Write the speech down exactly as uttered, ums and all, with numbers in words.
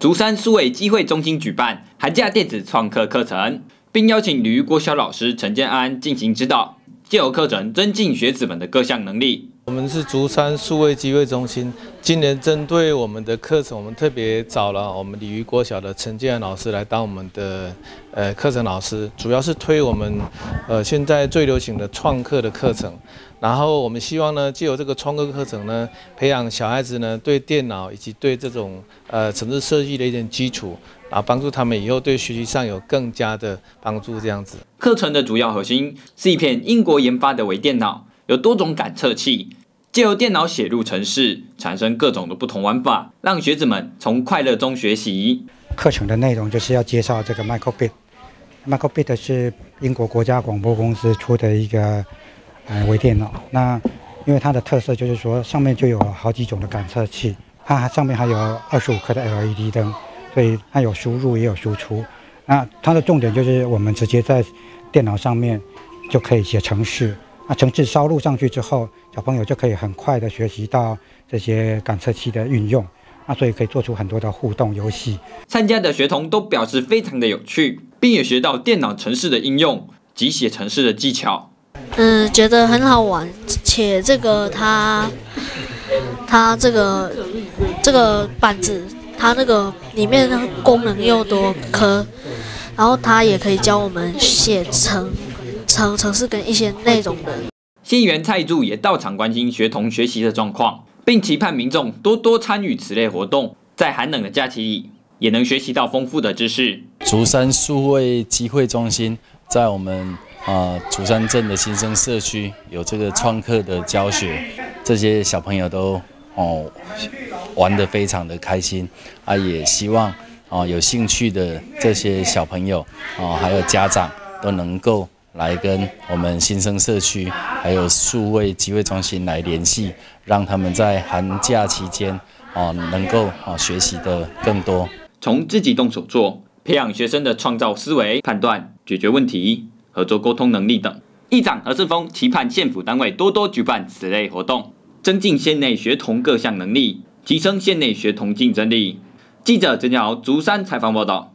竹山数位机会中心举办寒假电子创客课程，并邀请鲤鱼国小老师陈建安进行指导，借由课程增进学子们的各项能力。 我们是竹山数位机会中心，今年针对我们的课程，我们特别找了我们鲤鱼国小的陈建安老师来当我们的呃课程老师，主要是推我们呃现在最流行的创客的课程。然后我们希望呢，借由这个创客课程呢，培养小孩子呢对电脑以及对这种呃程式设计的一点基础，然后帮助他们以后对学习上有更加的帮助。这样子， 课程的主要核心是一片英国研发的微电脑，有多种感测器，借由电脑写入程式，产生各种的不同玩法，让学子们从快乐中学习。 课程的内容就是要介绍这个 Microbit。Microbit 是英国国家广播公司出的一个呃微电脑。那因为它的特色就是说，上面就有好几种的感测器，它上面还有二十五颗的 L E D 灯，所以它有输入也有输出。那它的重点就是我们直接在电脑上面就可以写程式。那程式烧录上去之后，小朋友就可以很快的学习到这些感测器的运用。那所以可以做出很多的互动游戏。 参加的学童都表示非常的有趣，并也学到电脑程式的应用及写程式的技巧。 嗯，觉得很好玩，且这个它它这个这个板子，它那个里面的功能又多颗，然后它也可以教我们写程程程式跟一些内容的。 县议员蔡柱也到场关心学童学习的状况，并期盼民众多多参与此类活动，在寒冷的假期里也能学习到丰富的知识。 竹山数位机会中心在我们啊、呃、竹山镇的新生社区有这个创客的教学，这些小朋友都哦玩得非常的开心啊，也希望哦有兴趣的这些小朋友哦还有家长都能够来跟我们新生社区还有数位机会中心来联系，让他们在寒假期间哦能够哦学习的更多， 从自己动手做，培养学生的创造思维、判断、解决问题、合作沟通能力等。议长何世峰期盼县府单位多多举办此类活动，增进县内学童各项能力，提升县内学童竞争力。记者陈建豪竹山采访报道。